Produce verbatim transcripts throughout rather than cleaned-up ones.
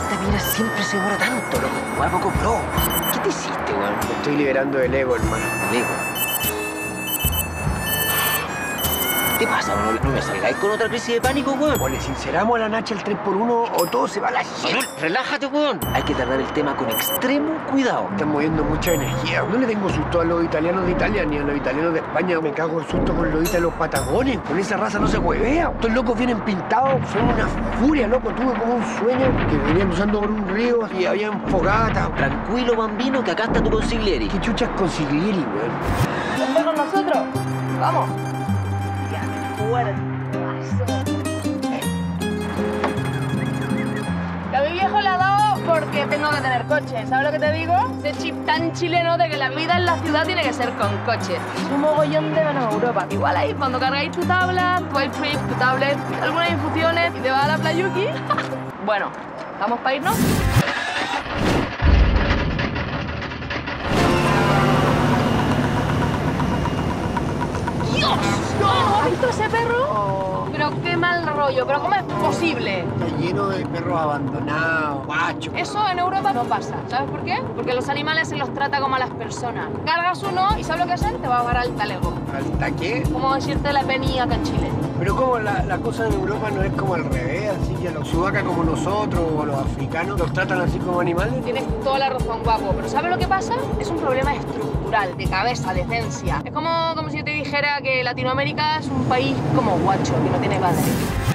esta mina siempre se demora tanto, loco. Weón, poco pro. ¿Qué te hiciste, weón? Me estoy liberando del ego, hermano. El ego. ¿Qué pasa? ¿No, no me salgáis con otra crisis de pánico, weón? O le sinceramos a la Nacha el tres por uno o todo se va a la shit. Manuel, relájate, weón. Hay que tratar el tema con extremo cuidado. Están moviendo mucha energía. No le tengo susto a los italianos de Italia ni a los italianos de España. Me cago en susto con los italianos patagones. Con esa raza no se huevea. Estos locos vienen pintados. Son una furia, loco. Tuve como un sueño que venían cruzando por un río y habían fogatas. Tranquilo, bambino, que acá está tu consiglieri. ¿Qué chuchas consiglieri, weón? ¿Estás con nosotros? Vamos. Que a mi viejo le ha dado porque tengo que tener coche. ¿Sabes lo que te digo? Ese chip tan chileno de que la vida en la ciudad tiene que ser con coche. Es un mogollón de menos Europa. Igual ahí cuando cargáis tu tabla, tu iTrip, tu tablet, algunas infusiones y te vas a la Playuki. Bueno, ¿vamos para irnos? ¡Dios! ¿No has visto ese perro? Pero qué mal rollo. ¿Pero cómo es posible? Está lleno de perros abandonados, guachos. Eso en Europa no pasa. ¿Sabes por qué? Porque los animales se los trata como a las personas. Cargas uno y ¿sabes lo que hacen? Te va a bajar al talego. ¿Hasta qué? Como decirte la penilla acá en Chile. Pero como la, la cosa en Europa no es como al revés, así que a los sudacas como nosotros o a los africanos los tratan así como animales. Tienes toda la razón, guapo. Pero ¿sabes lo que pasa? Es un problema estructural, de cabeza, de esencia. Es como, como si yo te dijera que Latinoamérica es un país como guacho, que no tiene padre.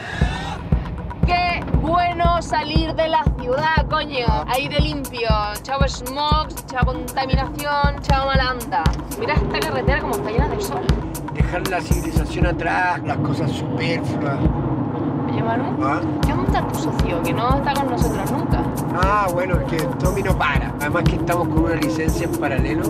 ¡Qué bueno salir de la ciudad, coño! Aire limpio, chavo smog, chavo contaminación, chavo malanda. Mira esta carretera como está llena de sol. Dejar la civilización atrás, las cosas superfluas. Oye, Manu, ¿Ah? ¿dónde está tu socio? Que no está con nosotros nunca. Ah, bueno, es que Tommy no para. Además que estamos con una licencia en paralelo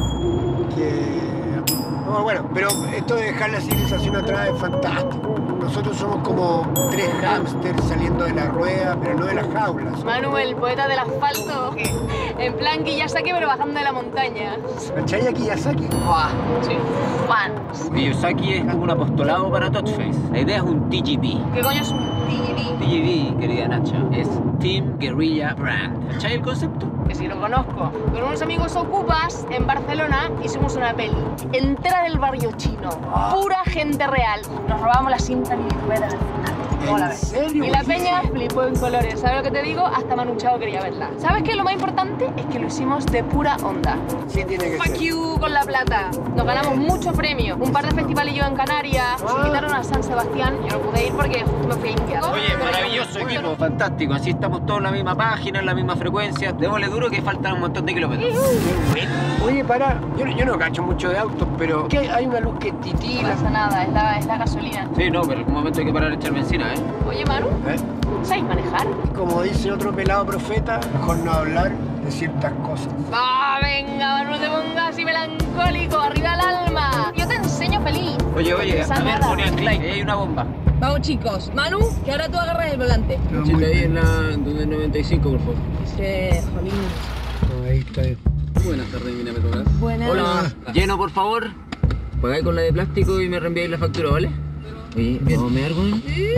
que... No, bueno, pero esto de dejar la civilización atrás es fantástico. Nosotros somos como tres hámsters saliendo de la rueda, pero no de las jaulas. Manu, el poeta del asfalto. En plan Kiyosaki, pero bajando de la montaña. ¿Cachai a Kiyosaki? Buah, sí. Juan. Kiyosaki es como un apostolado para Touchface. La idea es un T G B. ¿Qué coño es un T G B? T G B, querida Nacha, es Team Guerrilla Brand. ¿Cachai el concepto? Que sí lo conozco. Con unos amigos ocupas en Barcelona hicimos una peli entera del barrio chino. Pura gente real. Nos robamos la cinta ni rueda del final. ¿Cómo la ves? ¿En serio? Y la peña flipó en colores. ¿Sabes lo que te digo? Hasta Manu Chao quería verla. ¿Sabes qué? Lo más importante es que lo hicimos de pura onda. Sí, tiene que Fuck ser. you con la plata. Nos ganamos muchos premios. Un par de festivalillos en Canarias. Nos invitaron a San Sebastián. Yo no pude ir porque justo me fui a India. Oye, maravilloso equipo, fantástico. Así estamos todos en la misma página, en la misma frecuencia. Démosle duro que faltan un montón de kilómetros. Oye, para, yo, yo no cacho mucho de autos, pero ¿qué? Hay una luz que No titila. pasa nada, es la, es la gasolina. Sí, no, pero en algún momento hay que parar de echar benzina, ¿eh? Oye, Manu, ¿Eh? ¿sabes manejar? Y como dice otro pelado profeta, mejor no hablar de ciertas cosas. ¡Ah, venga, Manu, no te pongas así melancólico! ¡Arriba el alma! Yo te enseño feliz. Oye, oye, Pasa a ver, nada. Bonnie and Clyde, ahí hay una bomba. Vamos, chicos. Manu, que ahora tú agarras el volante. Échale ahí en la noventa y cinco, por favor. Sí, jolín. No, ahí está. Buenas tardes, mira, me tocas. Buenas. Hola. Lleno, por favor. Pagáis con la de plástico y me reenviáis la factura, ¿vale? Oye, ¿vamos a mear, güey?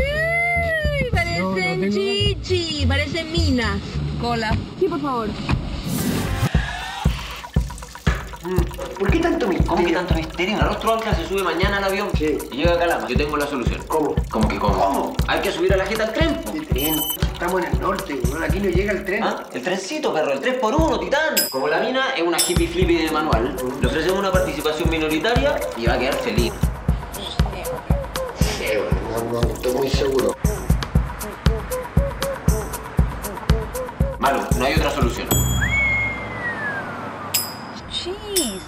Uy, parecen No, no tengo. chichi, parecen minas. Cola. Sí, por favor. ¿Por qué tanto misterio? ¿Cómo que tanto misterio? El rostro Alca se sube mañana al avión Sí. y llega a Calama. Yo tengo la solución. ¿Cómo? ¿Cómo que cómo? ¿Cómo? Hay que subir a la jeta al tren, po. ¿Qué tren? Estamos en el norte, weón. Aquí no llega el tren. ¿Ah? El trencito, perro, el tres por uno, titán. Como la mina es una hippie flippy de manual, le ofrecemos una participación minoritaria y va a quedar feliz. Sí, weón. No, no, estoy muy seguro. Malo, no hay otra solución. Jesus.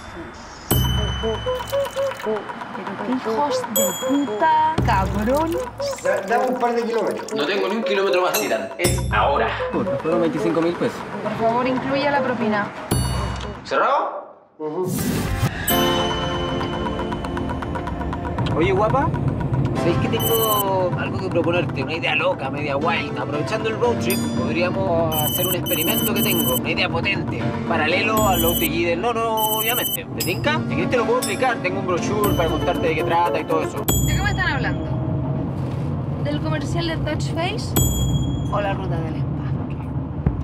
Hijos de puta, cabrón. Da- Dame un par de kilómetros. No tengo ni un kilómetro más, titán. Es ahora. Por fueron veinticinco mil pesos. Por favor, incluya la propina. ¿Cerrado? Ujú. Oye, guapa, ¿sabéis que tengo algo que proponerte? Una idea loca, media wild. Aprovechando el road trip, podríamos hacer un experimento que tengo. Una idea potente, paralelo al O T G del Nono, obviamente. ¿Te tinca? Si querés te lo puedo explicar. Tengo un brochure para contarte de qué trata y todo eso. ¿De qué me están hablando? ¿Del comercial de Touchface o la ruta del spa?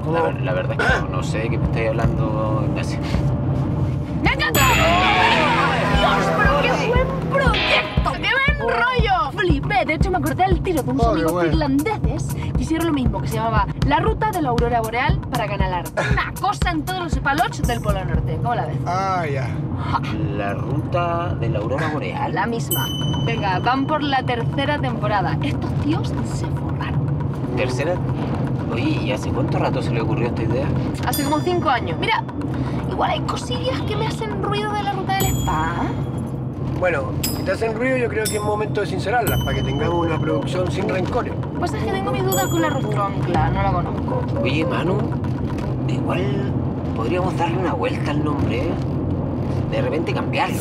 La, ver- la verdad es que no, no sé de qué me estáis hablando, Ignacio. ¡Me encanta! ¡Dios, pero qué buen proyecto! ¡Qué buen rollo! Flipé, de hecho me acordé al tiro de unos Joder, amigos bueno. finlandeses que hicieron lo mismo, que se llamaba La Ruta de la Aurora Boreal para Canalar. Una cosa en todos los paloches del Polo Norte. ¿Cómo la ves? Ah, ya. La ruta de la aurora boreal. La misma. Venga, van por la tercera temporada. Estos tíos se forraron. Tercera. Oye, ¿y hace cuánto rato se le ocurrió esta idea? Hace como cinco años. Mira, igual hay cosillas que me hacen ruido de la Ruta del Spa. Bueno, si te hacen ruido, yo creo que es momento de sincerarlas para que tengamos una producción sin rencores. Pues es que tengo mis dudas con la Rostroncla, no la conozco. Oye, Manu, igual podríamos darle una vuelta al nombre, ¿eh? De repente cambiarlo.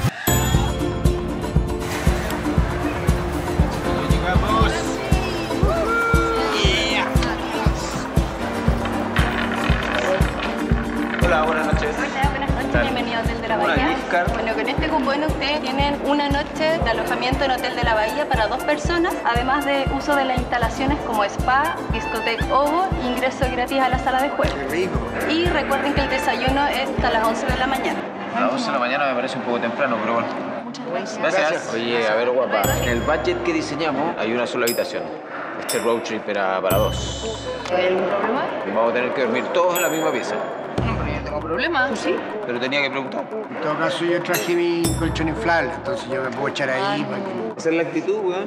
Llegamos. Hola, buenas noches. Hola, buenas noches, Tal. bienvenido a Hotel de la Una Bahía. gift card. Bueno, con este cupón ustedes tienen una noche de alojamiento en Hotel de la Bahía para dos personas, además de uso de las instalaciones como spa, discoteca Ovo, ingreso gratis a la sala de juego. Qué rico. Y recuerden que el desayuno es hasta las once de la mañana. A las once de la mañana me parece un poco temprano, pero bueno. Muchas gracias. Gracias. Gracias. Oye, a ver, guapa, en el budget que diseñamos Hay una sola habitación. Este road trip era para dos. ¿Hay algún problema? Vamos a tener que dormir todos en la misma pieza. No, pero yo tengo problema. ¿Tú sí? Pero tenía que preguntar. En todo caso, yo traje mi colchón inflable, entonces yo me puedo echar ahí para que... Esa es la actitud, weón.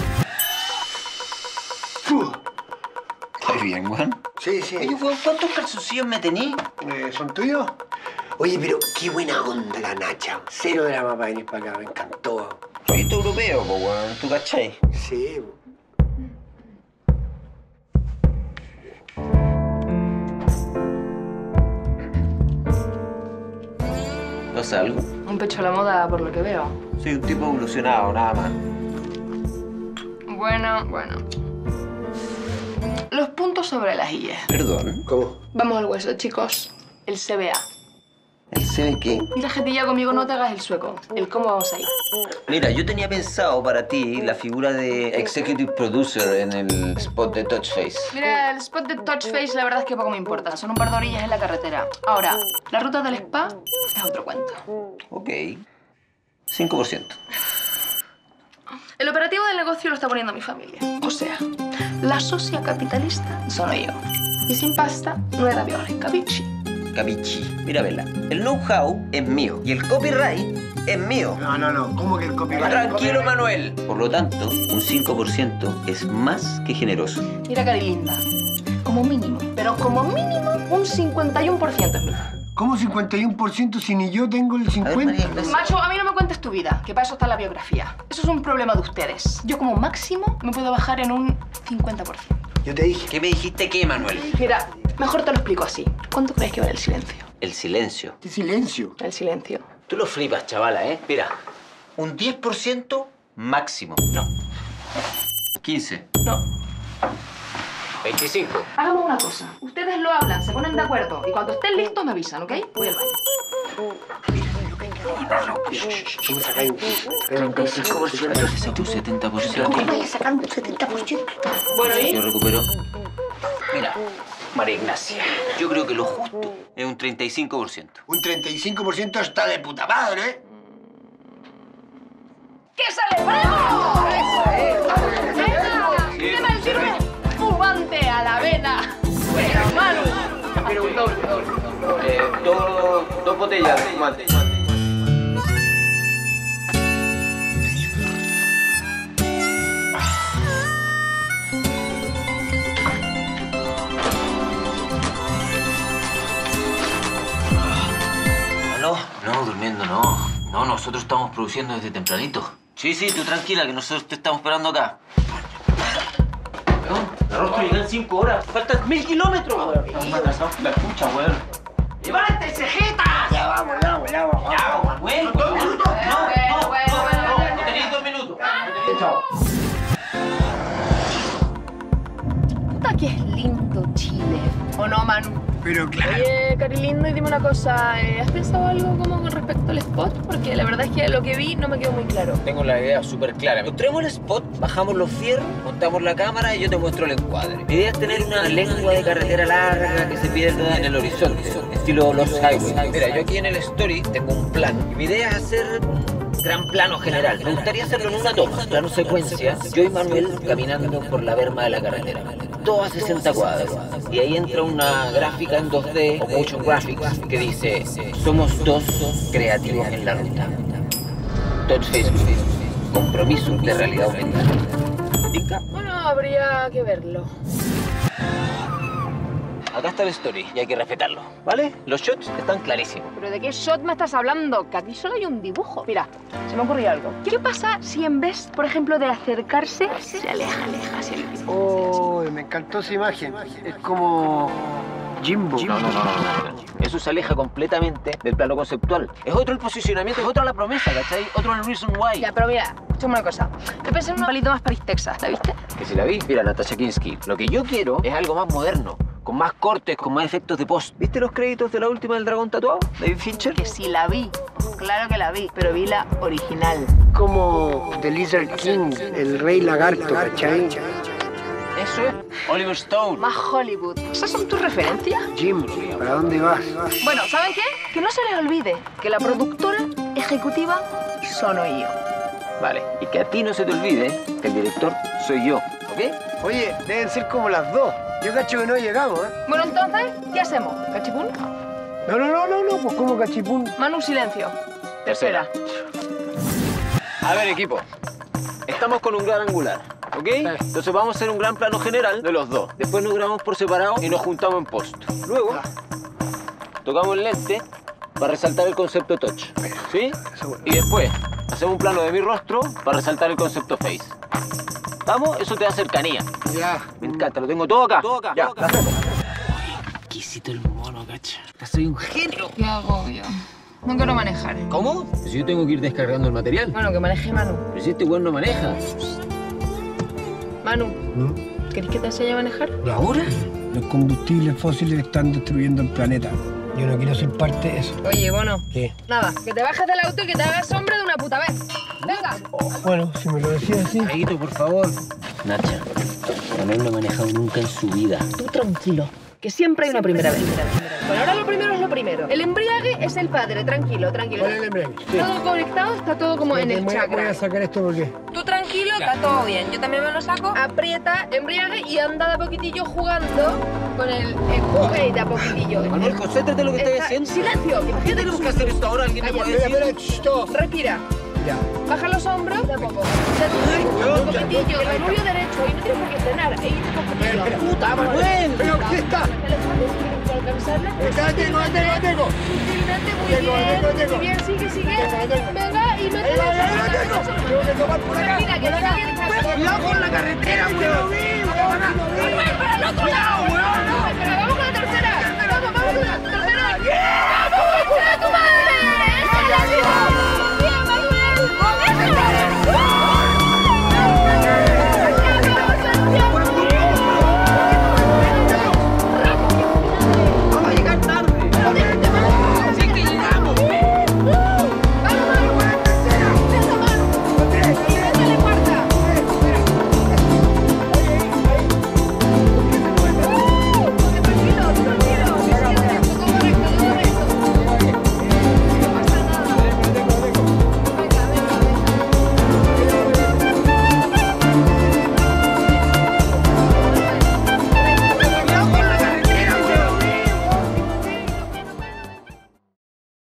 ¡Fu! ¿Estás bien, Juan? Sí, sí. Oye, weón, ¿cuántos calzoncillos me tenés? Eh, ¿Son tuyos? Oye, pero qué buena onda la Nacha. Cero drama para venir para acá, me encantó. Soy europeo, po, weón, ¿tú cachai? Sí. ¿Pasa algo? Un pecho a la moda, por lo que veo. Soy un tipo evolucionado, nada más. Bueno, bueno. Los puntos sobre las illas. Perdón. ¿Cómo? Vamos al hueso, chicos. El C B A. ¿El C B qué? Mira, jetilla conmigo, no te hagas el sueco. El cómo vamos a ir. Mira, yo tenía pensado para ti la figura de Executive Producer en el spot de Touchface. Mira, el spot de Touchface la verdad es que poco me importa. Son un par de orillas en la carretera. Ahora, la ruta del spa es otro cuento. Ok. cinco por ciento. El operativo del negocio lo está poniendo mi familia. O sea, la socia capitalista soy yo. Y sin pasta no era aviones, capichi. Capichi. Mira, Vela. El know-how es mío y el copyright es mío. No, no, no. ¿Cómo que el copyright? Tranquilo, Manuel. Por lo tanto, un cinco por ciento es más que generoso. Mira, carilinda. Como mínimo, pero como mínimo, un cincuenta y uno por ciento es mío. ¿Cómo cincuenta y uno por ciento si ni yo tengo el A ver, María cincuenta? Ignacia. Macho, a mí no me cuentes tu vida, que para eso está la biografía. Eso es un problema de ustedes. Yo como máximo me puedo bajar en un cincuenta por ciento. Yo te dije. ¿Qué me dijiste qué, Manuel? Mira, mejor te lo explico así. ¿Cuánto crees que vale el silencio? El silencio. ¿Qué silencio? El silencio. Tú lo flipas, chavala, ¿eh? Mira, un diez por ciento máximo. No. quince. No. veinticinco. Hagamos una cosa. Ustedes lo hablan, se ponen de acuerdo. Y cuando estén listos me avisan, ¿ok? Voy al baño. Vamos a sacar un treinta y cinco por ciento. Un setenta por ciento. Voy a sacar un setenta por ciento. Bueno, ¿y? Yo recupero. Mira, María Ignacia, yo creo que lo justo es un treinta y cinco por ciento. Un treinta y cinco por ciento está de puta madre, ¿eh? ¡Que celebremos! ¡Eso es! ¡Venga! ¡Tema el tiro! ¡Fumante a la vena! ¡Pero, Manu! Pero un doble, doble. Eh, dos, dos botellas de fumante. ¿Aló? No, durmiendo no. No, nosotros estamos produciendo desde tempranito. Sí, sí, tú tranquila, que nosotros te estamos esperando acá. Weón, la rostro llega en cinco horas. Faltan mil kilómetros, weón. Estamos atrasados. La escucha, weón. ¡Levántense, jetas! Ya vamos, ya vamos, ya vamos. Ya, Manuel. No, no, no, no, no, no tenéis dos minutos. Puta que es lindo Chile. ¿O no, Manu? Pero claro. Oye, Cari lindo, y dime una cosa, ¿eh? ¿has pensado algo como con respecto al spot? Porque la verdad es que lo que vi no me quedó muy claro. Tengo la idea súper clara. Encontremos el spot, bajamos los fierros, montamos la cámara y yo te muestro el encuadre. Mi idea es tener una lengua de carretera larga que se pierda en el horizonte, estilo los highways. Mira, yo aquí en el story tengo un plan. Y mi idea es hacer un gran plano general. Me gustaría hacerlo en una toma, plano secuencia. Yo y Manuel caminando por la berma de la carretera. Todo a sesenta cuadros. Y ahí entra una gráfica en dos D o motion graphics que dice: somos dos creativos en la ruta. Touch Facebook. Compromiso de realidad aumentada. ¿Indica? Bueno, habría que verlo. Acá está el story y hay que respetarlo, ¿vale? Los shots están clarísimos. ¿Pero de qué shot me estás hablando? Que aquí solo hay un dibujo. Mira, se me ocurrió algo. ¿Qué pasa si en vez, por ejemplo, de acercarse, se aleja, aleja hacia el dibujo? Oh, me encantó esa imagen. Es como Jimbo. No, no, no, no, no, no. Eso se aleja completamente del plano conceptual. Es otro el posicionamiento, es otra la promesa, ¿cachai? Otro el reason why. Ya, pero mira, escúchame una cosa. Yo pensé en un palito más París, Texas. ¿La viste? Que si la vi, mira, Natasha Kinski. Lo que yo quiero es algo más moderno, con más cortes, con más efectos de post. ¿Viste los créditos de la última del dragón tatuado? David Fincher. Que sí la vi. Claro que la vi, pero vi la original. Como The Lizard King, el rey lagarto, ¿cachai? Eso es Oliver Stone. Más Hollywood. ¿Esas son tus referencias? Jim, ¿para dónde vas? Bueno, ¿saben qué? Que no se les olvide que la productora ejecutiva soy yo. Vale, y que a ti no se te olvide que el director soy yo, ¿ok? Oye, deben ser como las dos. Yo cacho que no llegamos, ¿eh? Bueno, entonces, ¿qué hacemos? ¿Cachipún? No, no, no, no, no, pues como cachipún. Manu, silencio. Tercera. A ver, equipo. Estamos con un gran angular, ¿ok? Entonces vamos a hacer un gran plano general de los dos. Después nos grabamos por separado y nos juntamos en post. Luego, tocamos el lente para resaltar el concepto touch, ¿sí? Y después, hacemos un plano de mi rostro para resaltar el concepto face. ¿Vamos? Eso te da cercanía. Ya. Me encanta, lo tengo todo acá. Todo acá. Ya, todo acá. Exquisito el mono, cacha. Soy un genio. Qué agobio. No quiero manejar. ¿Cómo? Si yo tengo que ir descargando el material. Bueno, que maneje Manu. Pero si este weón no maneja. Manu, ¿querés que te enseñe a manejar? ¿Y ahora? Los combustibles fósiles están destruyendo el planeta. Yo no quiero ser parte de eso. Oye, Bono. ¿Qué? Nada, que te bajes del auto y que te hagas hombre de una puta vez. Venga. Bueno, si me lo decías así. Aguito, por favor. Nacha, Manuel no ha manejado nunca en su vida. Tú tranquilo, que siempre hay una primera vez. Bueno, ahora lo primero es lo primero. El embriague es el padre, tranquilo, tranquilo. ¿Cuál es el embriague? Sí. Todo conectado, está todo como en el voy, a, voy chakra. a sacar esto porque... Tú tranquilo, está todo bien. Yo también me lo saco. Aprieta, embriague y anda de a poquitillo jugando con el empuje y de a poquitillo. Manuel, concéntrate en lo que estoy Está- haciendo. Silencio, ¿Qué imagínate tenemos que hacer esto ahora? ¿Alguien me puede Espera, decir? espera, shh, todo. Respira. Ya. Baja los hombros de a poco. De a poquitillo, el rubio derecho. Y no tienes por qué frenar. Ahí poquitillo. Espera, espera. Puta, Manuel. Pero, ¿qué está? Alcanzarle. Está, tengo, tengo, tengo. Sutilmente, muy Tengo, bien. tengo, tengo. Muy bien, sigue, sigue. Tengo, tengo. Venga, y métele. Ahí va, ahí va, tengo. Tengo que tomar por acá. Mira, que por acá. sigue. Cuidado con la carretera, weón.